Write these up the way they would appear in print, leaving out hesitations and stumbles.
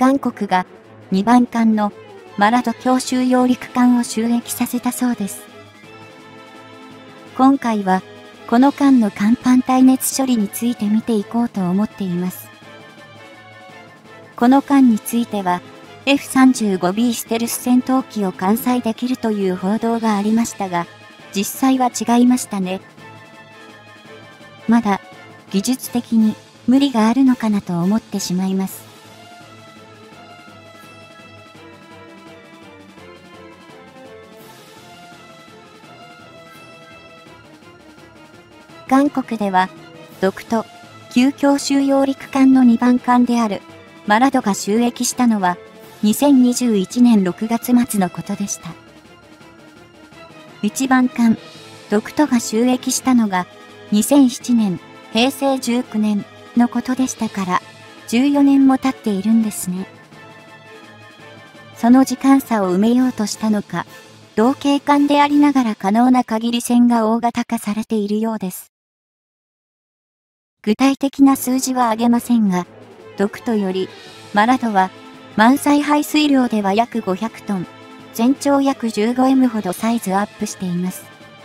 韓国が2番艦のマラド強襲揚陸艦を就役させたそうです。今回はこの艦の甲板耐熱処理について見ていこうと思っています。この艦については F-35B ステルス戦闘機を艦載できるという報道がありましたが、実際は違いましたね。まだ技術的に無理があるのかなと思ってしまいます。韓国では、独と旧強襲揚陸艦の2番艦であるマラドが就役したのは2021年6月末のことでした。1番艦独とが就役したのが2007年、平成19年のことでしたから14年も経っているんですね。その時間差を埋めようとしたのか、同型艦でありながら可能な限り戦が大型化されているようです。具体的な数字は挙げませんが、独とよりマラドは満載排水量では約500トン、全長約 15M ほどサイズアップしています。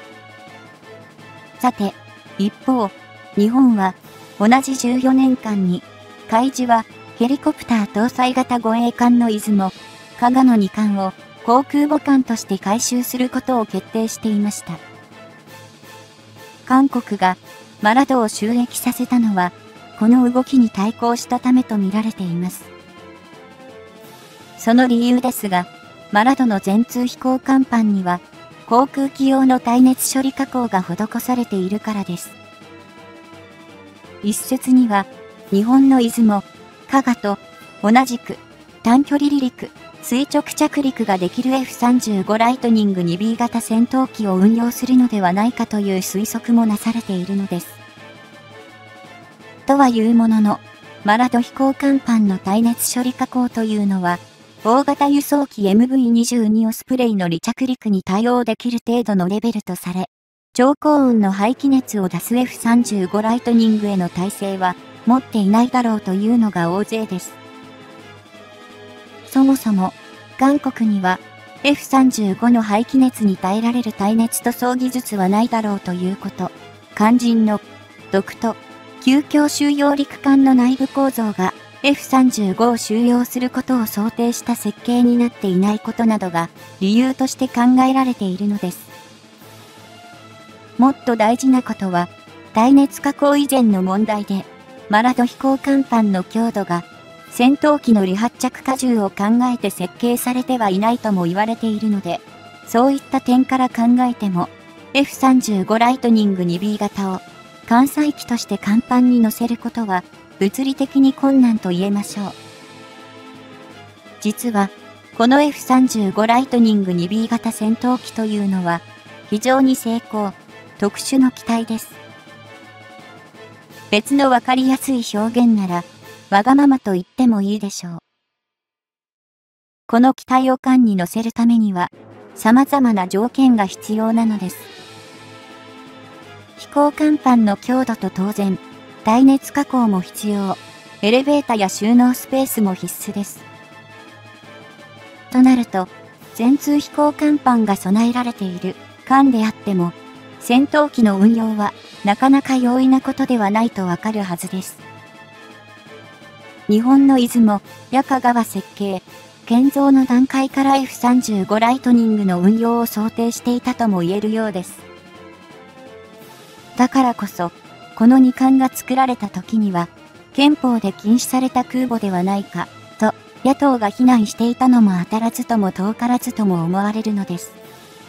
さて、一方、日本は同じ14年間に海自はヘリコプター搭載型護衛艦の出雲、加賀の2艦を航空母艦として改修することを決定していました。韓国がマラドを就役させたのは、この動きに対抗したためと見られています。その理由ですが、マラドの全通飛行甲板には、航空機用の耐熱処理加工が施されているからです。一説には、日本の出雲、加賀と同じく短距離離陸、垂直着陸ができる F-35 ライトニング 2B 型戦闘機を運用するのではないかという推測もなされているのです。とはいうものの、マラド飛行甲板の耐熱処理加工というのは、大型輸送機 MV-22 オスプレイの離着陸に対応できる程度のレベルとされ、超高温の排気熱を出す F-35 ライトニングへの耐性は持っていないだろうというのが大勢です。そもそも、韓国には F-35 の排気熱に耐えられる耐熱塗装技術はないだろうということ。肝心の独と旧強襲揚陸艦の内部構造が F-35 を収容することを想定した設計になっていないことなどが理由として考えられているのです。もっと大事なことは、耐熱加工以前の問題で、マラド飛行甲板の強度が戦闘機の離発着荷重を考えて設計されてはいないとも言われているので、そういった点から考えても、F-35 ライトニング 2B 型を艦載機として甲板に乗せることは物理的に困難と言えましょう。実は、この F-35 ライトニング 2B 型戦闘機というのは、非常に精巧、特殊の機体です。別のわかりやすい表現なら、わがままと言ってもいいでしょう。この機体を艦に乗せるためには、様々な条件が必要なのです。飛行甲板の強度と当然、耐熱加工も必要。エレベータや収納スペースも必須です。となると、全通飛行甲板が備えられている艦であっても、戦闘機の運用はなかなか容易なことではないとわかるはずです。日本の出雲、や加賀は設計、建造の段階から F-35 ライトニングの運用を想定していたとも言えるようです。だからこそ、この2艦が作られた時には、憲法で禁止された空母ではないか、と野党が非難していたのも当たらずとも遠からずとも思われるのです。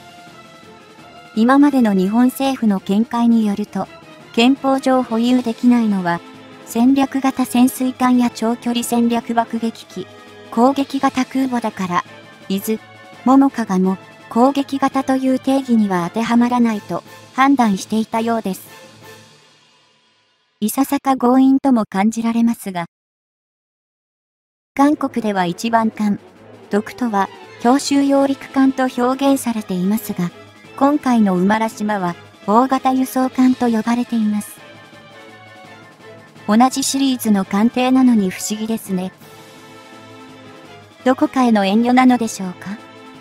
今までの日本政府の見解によると、憲法上保有できないのは、戦略型潜水艦や長距離戦略爆撃機、攻撃型空母だから、伊豆、桃加賀も攻撃型という定義には当てはまらないと判断していたようです。いささか強引とも感じられますが、韓国では一番艦、独とは強襲揚陸艦と表現されていますが、今回の馬良島は大型輸送艦と呼ばれています。同じシリーズの艦艇なのに不思議ですね。 どこかへの遠慮なのでしょうか。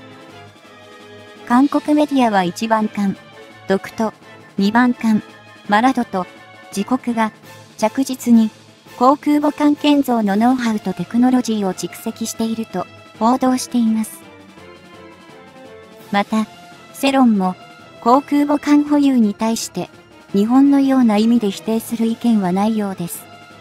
韓国メディアは1番艦、独と2番艦、マラドと自国が着実に航空母艦建造のノウハウとテクノロジーを蓄積していると報道しています。また、世論も航空母艦保有に対して日本のような意味で否定する意見はないようです。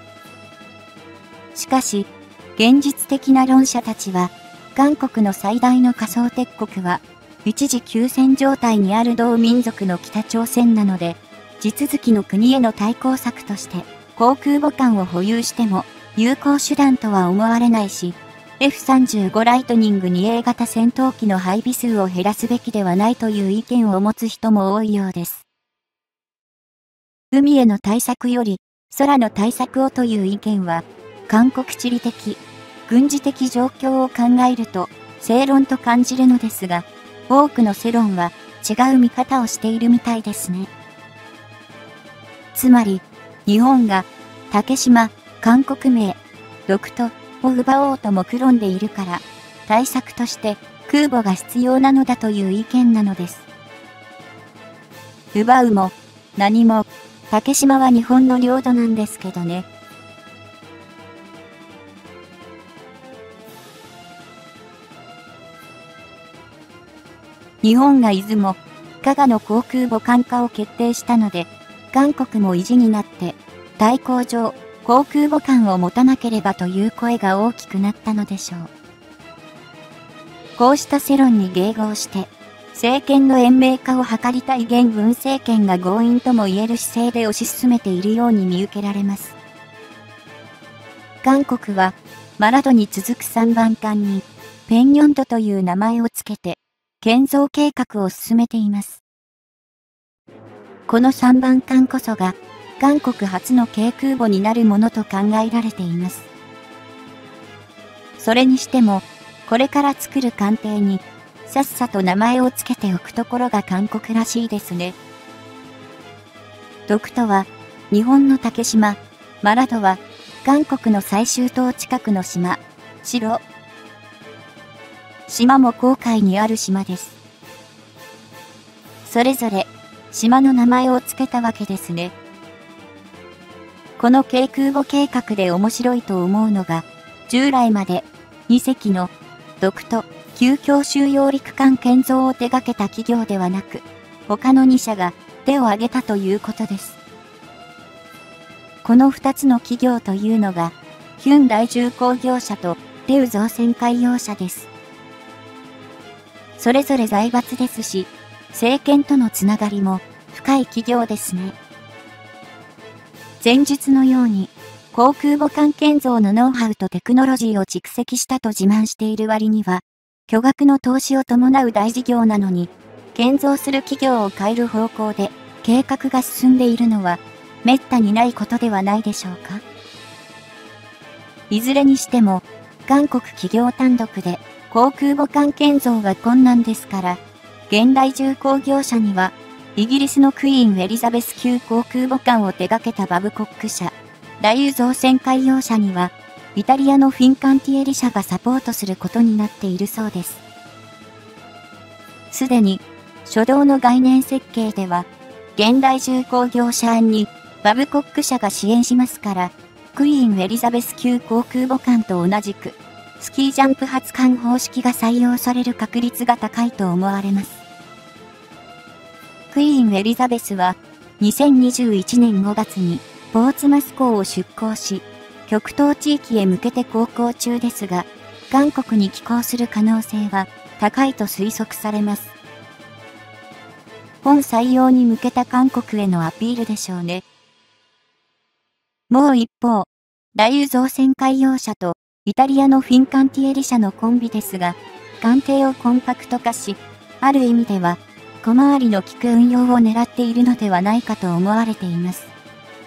しかし、現実的な論者たちは、韓国の最大の仮想敵国は、一時休戦状態にある同民族の北朝鮮なので、地続きの国への対抗策として、航空母艦を保有しても有効手段とは思われないし、F-35 ライトニング 2A 型戦闘機の配備数を減らすべきではないという意見を持つ人も多いようです。海への対策より空の対策をという意見は、韓国地理的、軍事的状況を考えると正論と感じるのですが、多くの世論は違う見方をしているみたいですね。つまり、日本が竹島、韓国名、独島を奪おうと目論んでいるから、対策として空母が必要なのだという意見なのです。奪うも何も、竹島は日本の領土なんですけどね。日本が出雲、加賀の航空母艦化を決定したので、韓国も意地になって、対抗上、航空母艦を持たなければという声が大きくなったのでしょう。こうした世論に迎合して、政権の延命化を図りたい現文政権が強引とも言える姿勢で推し進めているように見受けられます。韓国は、マラドに続く3番艦に、ペンニョンドという名前をつけて、建造計画を進めています。この3番艦こそが、韓国初の軽空母になるものと考えられています。それにしても、これから作る艦艇に、さっさと名前をつけておくところが韓国らしいですね。独島は、日本の竹島、マラドは、韓国の最終島近くの島、白。島も黄海にある島です。それぞれ、島の名前を付けたわけですね。この軽空母計画で面白いと思うのが、従来まで2隻の独島旧京収容陸艦建造を手掛けた企業ではなく、他の2社が手を挙げたということです。この2つの企業というのが、ヒュン大重工業社とテウ造船海洋社です。それぞれ財閥ですし、政権とのつながりも深い企業ですね。前述のように、航空母艦建造のノウハウとテクノロジーを蓄積したと自慢している割には、巨額の投資を伴う大事業なのに、建造する企業を変える方向で計画が進んでいるのは、滅多にないことではないでしょうか。いずれにしても、韓国企業単独で航空母艦建造が困難ですから、現代重工業社には、イギリスのクイーン・エリザベス級航空母艦を手掛けたバブコック社、大輸造船海洋社には、イタリアのフィンカンティエリ社がサポートすることになっているそうです。すでに、初動の概念設計では、現代重工業社案にバブコック社が支援しますから、クイーン・エリザベス級航空母艦と同じく、スキージャンプ発艦方式が採用される確率が高いと思われます。クイーン・エリザベスは、2021年5月に、ポーツマス港を出港し、極東地域へ向けて航行中ですが、韓国に寄港する可能性は高いと推測されます。本採用に向けた韓国へのアピールでしょうね。もう一方、大輸造船海洋社とイタリアのフィンカンティエリ社のコンビですが、艦艇をコンパクト化し、ある意味では、小回りの利く運用を狙っているのではないかと思われています。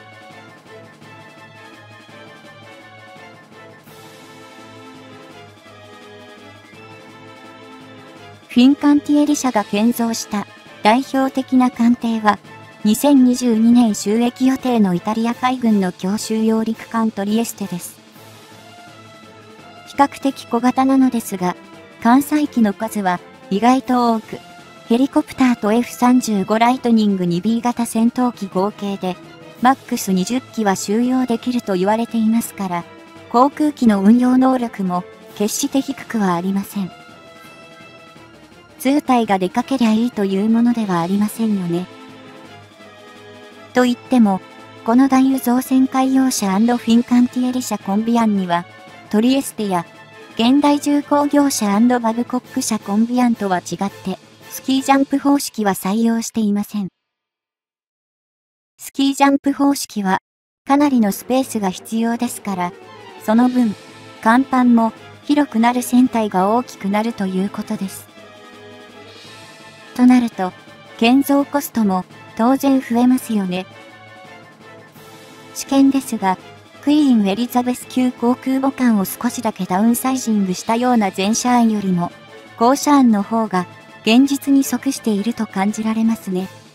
フィンカンティエリ社が建造した代表的な艦艇は、2022年就役予定のイタリア海軍の強襲揚陸艦トリエステです。 較的小型なのですが、艦載機の数は意外と多く、ヘリコプターと F35 ライトニング 2B 型戦闘機合計で、マックス20機は収容できると言われていますから、航空機の運用能力も決して低くはありません。通隊が出かけりゃいいというものではありませんよね。と言っても、この大輸送船海洋社&フィンカンティエリ社コンビアンには、トリエステや現代重工業社&バブコック社コンビアンとは違って、スキージャンプ方式は採用していません。スキージャンプ方式は、かなりのスペースが必要ですから、その分、甲板も広くなる船体が大きくなるということです。となると、建造コストも当然増えますよね。試験ですが、クイーンエリザベス級航空母艦を少しだけダウンサイジングしたような前者案よりも、後者案の方が現実に即していると感じられますね。